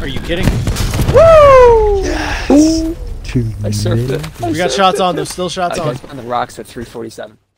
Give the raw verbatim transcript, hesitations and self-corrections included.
you kidding? Woo! Yes! Ooh. I surfed it. We got shots on. There's still shots I on. got on the rocks at three forty-seven.